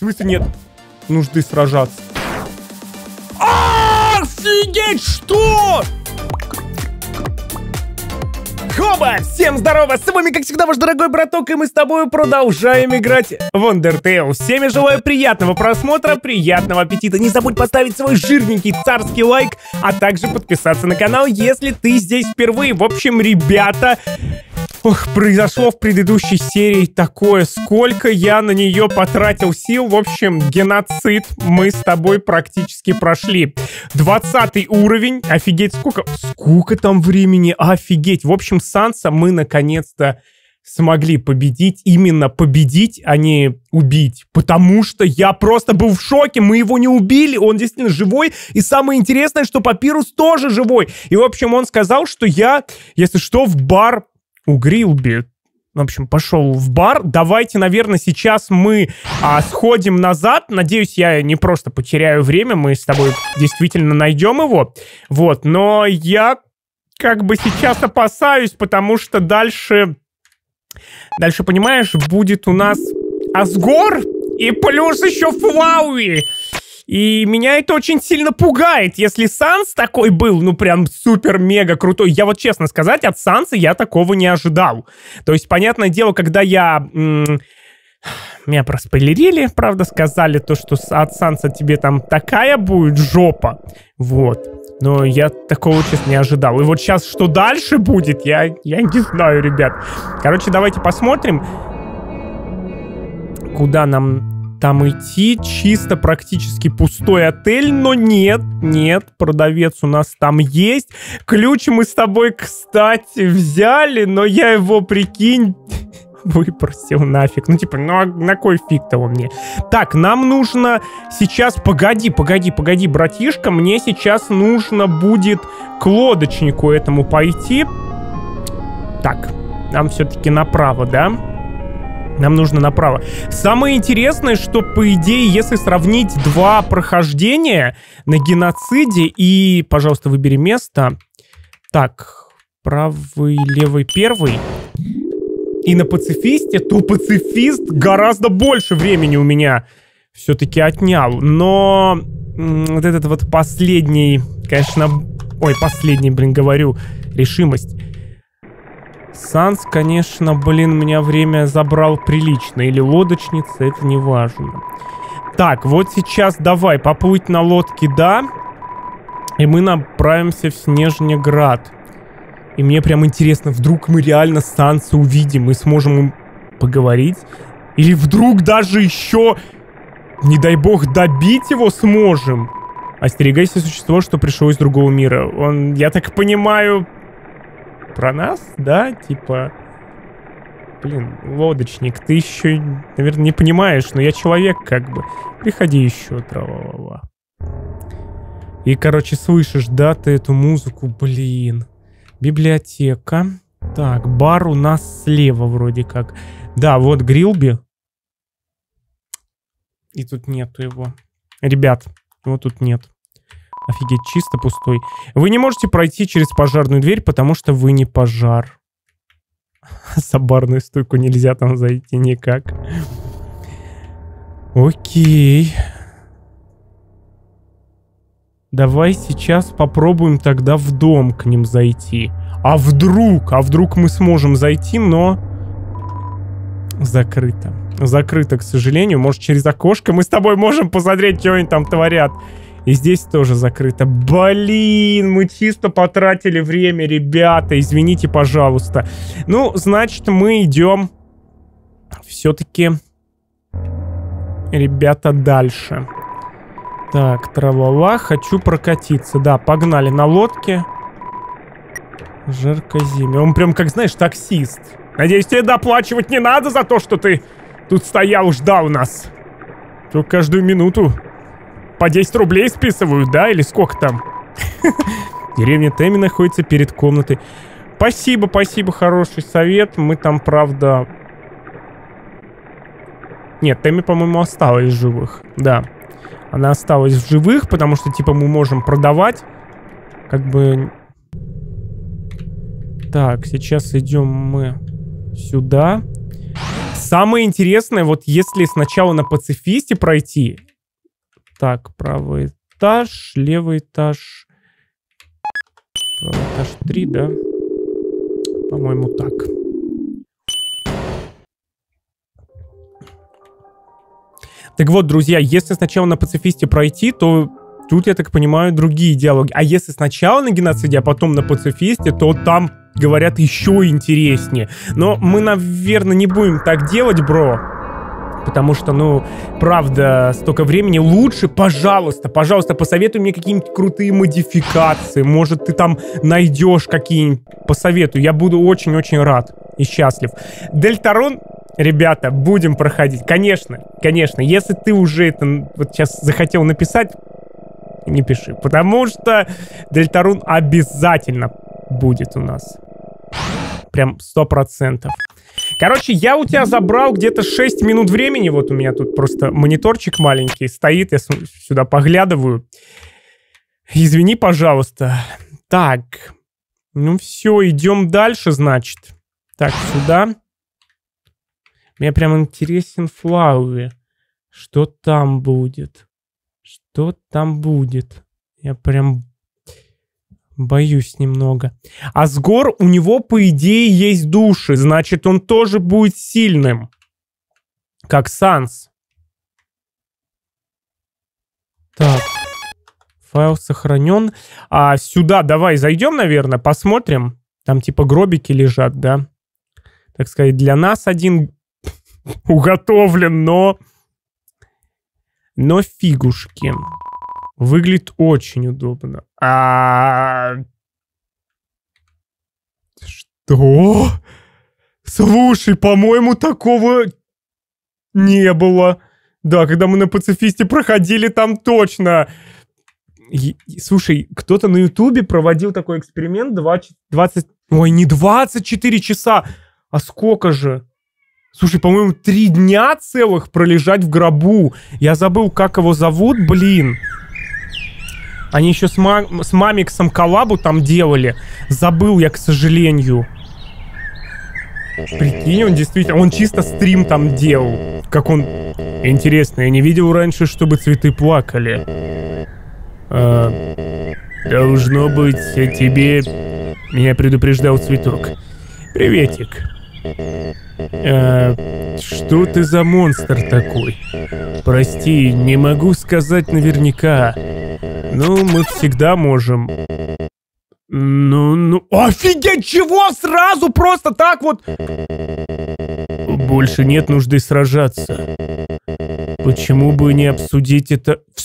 смысле нет нужды сражаться? Офигеть, что? Хоба! Всем здорово! С вами, как всегда, ваш дорогой браток, и мы с тобой продолжаем играть в Undertale. Всем желаю приятного просмотра, приятного аппетита. Не забудь поставить свой жирненький царский лайк, а также подписаться на канал, если ты здесь впервые. В общем, ребята... Ох, произошло в предыдущей серии такое, сколько я на нее потратил сил. В общем, геноцид мы с тобой практически прошли. 20 уровень, офигеть, сколько там времени, офигеть. В общем, Санса мы наконец-то смогли победить, именно победить, а не убить. Потому что я просто был в шоке, мы его не убили, он действительно живой. И самое интересное, что Папирус тоже живой. И, в общем, он сказал, что я, если что, в бар... у Грилби. В общем, пошел в бар. Давайте, наверное, сейчас мы сходим назад. Надеюсь, я не просто потеряю время. Мы с тобой действительно найдем его. Вот. Но я как бы сейчас опасаюсь, потому что дальше, понимаешь, будет у нас Асгор и плюс еще Флауи. И меня это очень сильно пугает. Если Санс такой был, ну прям супер-мега крутой. Я вот честно сказать, от Санса я такого не ожидал. То есть, понятное дело, когда я... Меня проспойлерили, правда, сказали то, что от Санса тебе там такая будет жопа. Вот. Но я такого, честно, не ожидал. И вот сейчас что дальше будет, я не знаю, ребят. Короче, давайте посмотрим, куда нам... там идти. Чисто практически пустой отель, но нет, продавец у нас там есть. Ключ мы с тобой, кстати, взяли, но я его, прикинь, выпросил нафиг. Ну, типа, ну, а на кой фиг-то он мне? Так, нам нужно сейчас... Погоди, братишка, мне сейчас нужно будет к лодочнику этому пойти. Так, нам все-таки направо, да? Нам нужно направо. Самое интересное, что, по идее, если сравнить два прохождения на геноциде и... Пожалуйста, выбери место. Так, правый, левый, первый. И на пацифисте, то пацифист гораздо больше времени у меня все-таки отнял. Но вот этот вот последний, конечно... Ой, последний, говорю, решимость. Санс, конечно, блин, меня время забрал прилично. Или лодочница, это не важно. Так, вот сейчас давай поплыть на лодке, да. И мы направимся в Снежнеград. И мне прям интересно, вдруг мы реально Санса увидим и сможем им поговорить. Или вдруг даже еще, не дай бог, добить его сможем. Остерегайся существо, что пришло из другого мира. Он, я так понимаю... Про нас, да? Типа... Блин, лодочник, ты еще, наверное, не понимаешь, но я человек как бы. Приходи еще, тра-ла-ла-ла. И, короче, слышишь, да, ты эту музыку, блин. Библиотека. Так, бар у нас слева вроде как. Да, вот Грилби. И тут нету его. Ребят, его тут нет. Офигеть, чисто пустой. Вы не можете пройти через пожарную дверь, потому что вы не пожар. За барную стойку нельзя там зайти никак. Окей. Давай сейчас попробуем тогда в дом к ним зайти. А вдруг мы сможем зайти, но... Закрыто. Закрыто, к сожалению. Может, через окошко мы с тобой можем посмотреть, что они там творят. И здесь тоже закрыто. Блин, мы чисто потратили время, ребята. Извините, пожалуйста. Ну, значит, мы идем все-таки, ребята, дальше. Так, тра-ла-ла. Хочу прокатиться. Да, погнали на лодке. Жарко зиме. Он прям, как, знаешь, таксист. Надеюсь, тебе доплачивать не надо за то, что ты тут стоял, ждал нас. То каждую минуту по 10 рублей списывают, да? Или сколько там? Деревня Тэмми находится перед комнатой. Спасибо, хороший совет. Мы там, правда... Нет, Тэмми, по-моему, осталась в живых. Да. Она осталась в живых, потому что, типа, мы можем продавать. Как бы... Так, сейчас идем мы сюда. Самое интересное, вот если сначала на пацифисте пройти... Так, правый этаж, левый этаж... Правый этаж 3, да? По-моему, так. Так вот, друзья, если сначала на пацифисте пройти, то тут, я так понимаю, другие диалоги. А если сначала на геноциде, а потом на пацифисте, то там, говорят, еще интереснее. Но мы, наверное, не будем так делать, бро. Потому что, ну, правда, столько времени. Лучше, пожалуйста, посоветуй мне какие-нибудь крутые модификации. Может, ты там найдешь какие-нибудь. Посоветуй. Я буду очень-очень рад и счастлив. Дельтарун, ребята, будем проходить. Конечно. Если ты уже это вот сейчас захотел написать, не пиши. Потому что Дельтарун обязательно будет у нас. Прям 100%. Короче, я у тебя забрал где-то 6 минут времени. Вот у меня тут просто мониторчик маленький стоит. Я сюда поглядываю. Извини, пожалуйста. Так. Ну все, идем дальше, значит. Так, сюда. Мне прям интересен Флауи. Что там будет? Что там будет? Я прям боюсь немного. Асгор, у него, по идее, есть души. Значит, он тоже будет сильным. Как Санс. Так. Файл сохранен. А сюда давай зайдем, наверное, посмотрим. Там типа гробики лежат, да? Так сказать, для нас один уготовлен, но фигушки. Выглядит очень удобно. Что? Слушай, по-моему, такого не было. Да, когда мы на пацифисте проходили, там точно. Слушай, кто-то на Ютубе проводил такой эксперимент 20... Ой, не 24 часа, а сколько же? Слушай, по-моему, 3 дня целых пролежать в гробу. Я забыл, как его зовут, блин. Они еще с Мамиксом коллабу там делали. Забыл я, к сожалению. Прикинь, он действительно... Он чисто стрим там делал. Как он... Интересно, я не видел раньше, чтобы цветы плакали. Должно быть, о тебе меня предупреждал цветок. Приветик. Что ты за монстр такой? Прости, не могу сказать наверняка. Ну, мы всегда можем. Ну, офигеть, чего сразу просто так вот? Больше нет нужды сражаться. Почему бы не обсудить это? В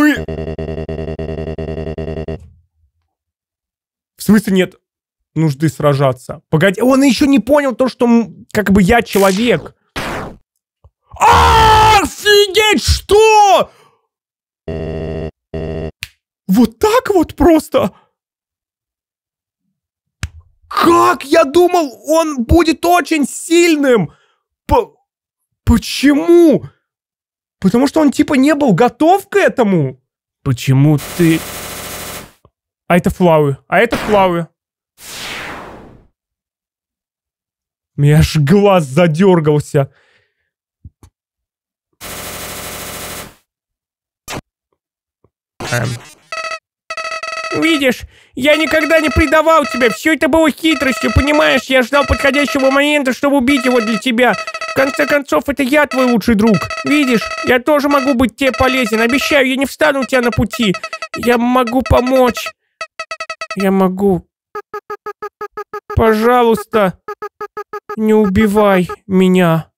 смысле нет нужды сражаться? Погоди, он еще не понял то, что как бы я человек. Офигеть, что? Вот так вот просто? Как? Я думал, он будет очень сильным. Почему? Потому что он типа не был готов к этому. Почему ты... А это Флауи. У меня аж глаз задергался. Видишь, я никогда не предавал тебя. Все это было хитростью, понимаешь? Я ждал подходящего момента, чтобы убить его для тебя. В конце концов, это я твой лучший друг. Видишь, я тоже могу быть тебе полезен. Обещаю, я не встану у тебя на пути. Я могу помочь. Я могу. Пожалуйста, не убивай меня.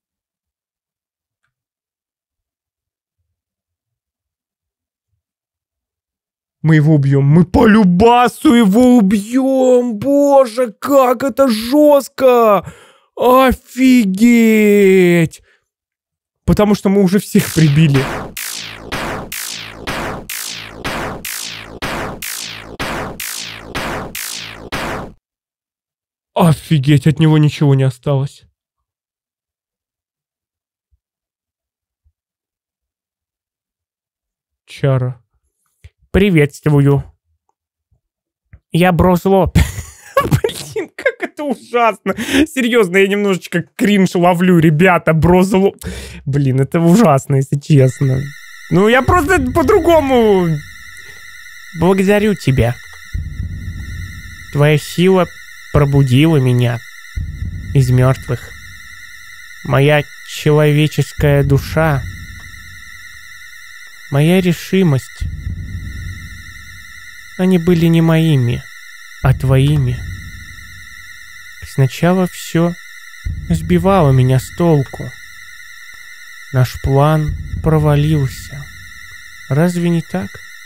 Мы его убьем. Мы по любасу его убьем. Боже, как это жестко. Офигеть. Потому что мы уже всех прибили. Офигеть, от него ничего не осталось. Чара. Приветствую. Я Брозло. Блин, как это Это ужасно. Серьезно, я немножечко кринж ловлю, ребята, брозло. Блин, это ужасно, если честно. Ну, я просто по-другому... Благодарю тебя. Твоя сила пробудила меня из мертвых. Моя человеческая душа, моя решимость. Они были не моими, а твоими. Сначала все сбивало меня с толку. Наш план провалился. Разве не так?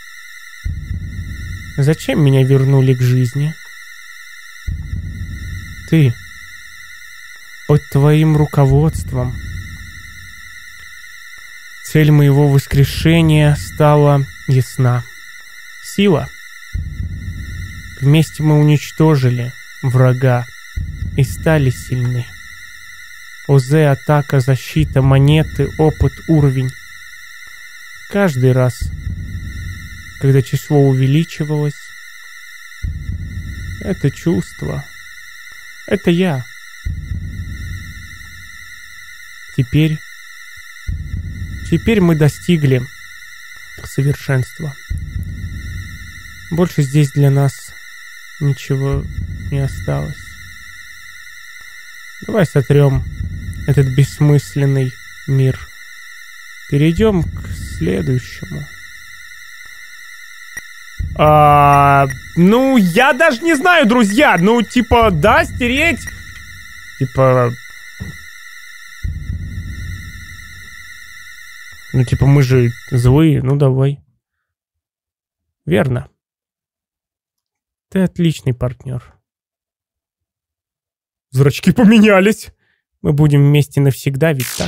Зачем меня вернули к жизни? Ты, под твоим руководством. Цель моего воскрешения стала ясна. Сила. Вместе мы уничтожили врага и стали сильны. ОЗ, атака, защита, монеты, опыт, уровень. Каждый раз, когда число увеличивалось, это чувство, это я. Теперь мы достигли совершенства. Больше здесь для нас ничего не осталось. Давай сотрем этот бессмысленный мир. Перейдем к следующему. Ну, я даже не знаю, друзья. Ну, типа, да, стереть. Типа... Ну, типа, мы же злые. Ну, давай. Верно. Ты отличный партнер. Зрачки поменялись. Мы будем вместе навсегда, ведь так?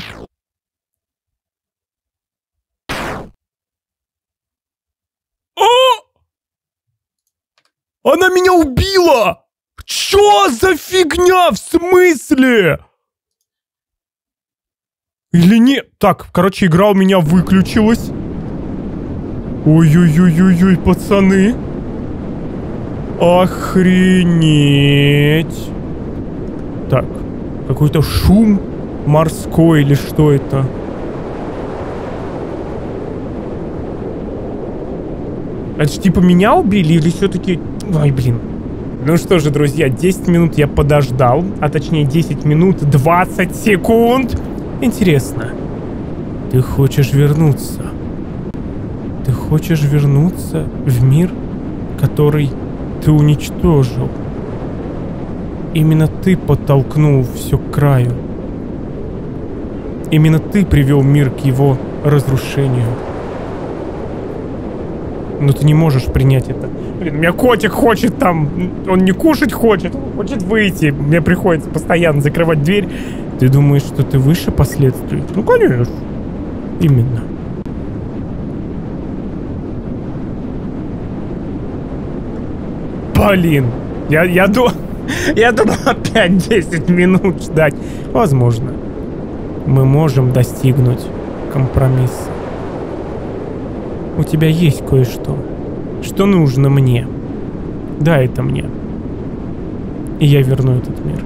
Она меня убила! Чё за фигня? В смысле? Или нет? Так, короче, игра у меня выключилась. Ой-ой-ой-ой-ой, пацаны. Охренеть. Так, какой-то шум морской или что это? Это ж типа меня убили или все-таки... Ой, блин. Ну что же, друзья, 10 минут я подождал. А точнее 10 минут 20 секунд. Интересно. Ты хочешь вернуться? Ты хочешь вернуться в мир, который ты уничтожил? Именно ты подтолкнул все к краю. Именно ты привел мир к его разрушению. Но ты не можешь принять это. Блин, у меня котик хочет там... Он не кушать хочет, он хочет выйти. Мне приходится постоянно закрывать дверь. Ты думаешь, что ты выше последствий? Ну, конечно. Именно. Блин. Я думал опять 10 минут ждать. Возможно. Мы можем достигнуть компромисса. У тебя есть кое-что, что нужно мне. Дай это мне. И я верну этот мир.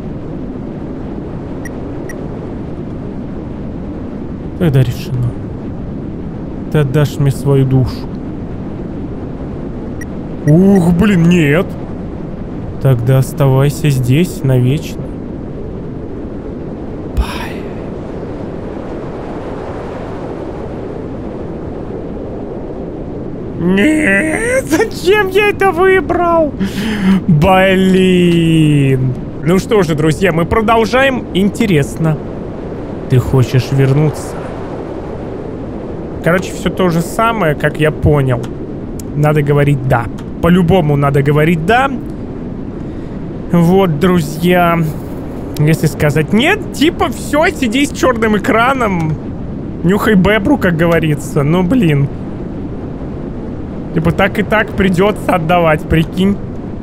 Тогда решено. Ты отдашь мне свою душу. Ух, блин, нет. Тогда оставайся здесь навечно. Нет, зачем я это выбрал? Блин. Ну что же, друзья, мы продолжаем. Интересно. Ты хочешь вернуться? Короче, все то же самое, как я понял. Надо говорить «да». По-любому надо говорить «да». Вот, друзья. Если сказать «нет», типа все, сиди с черным экраном. Нюхай бебру, как говорится. Ну, блин. Типа так и так придется отдавать, прикинь.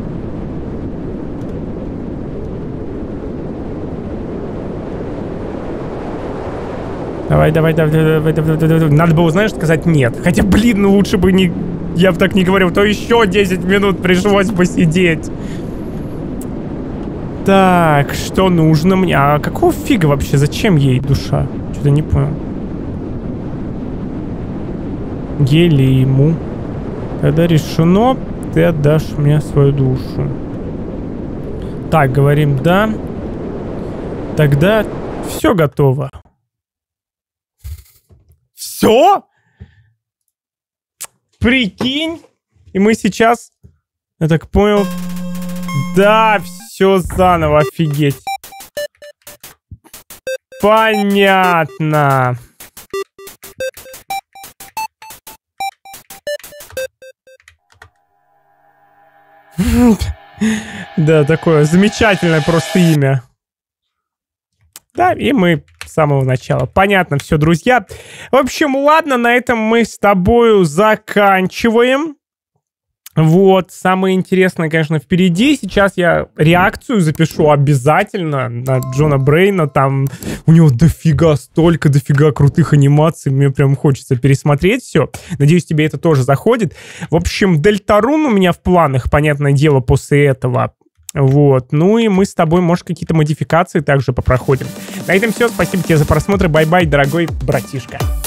Давай. Надо было, знаешь, сказать нет. Хотя, блин, ну лучше бы не... Я бы так не говорил, то еще 10 минут пришлось посидеть. Так, что нужно мне? А какого фига вообще? Зачем ей душа? Что-то не понял. Ей или ему? Тогда решено, ты отдашь мне свою душу. Так, говорим да. Тогда все готово. Все? Прикинь? И мы сейчас, я так понял, да, все заново, офигеть. Понятно. Да, такое замечательное просто имя. Да, и мы с самого начала. Понятно все, друзья. В общем, ладно, на этом мы с тобою заканчиваем. Вот, самое интересное, конечно, впереди. Сейчас я реакцию запишу обязательно на Джона Брейна. Там у него дофига крутых анимаций. Мне прям хочется пересмотреть все. Надеюсь, тебе это тоже заходит. В общем, Дельтарун у меня в планах, понятное дело, после этого. Вот, ну и мы с тобой, может, какие-то модификации также попроходим. На этом все, спасибо тебе за просмотр. Бай-бай, дорогой братишка.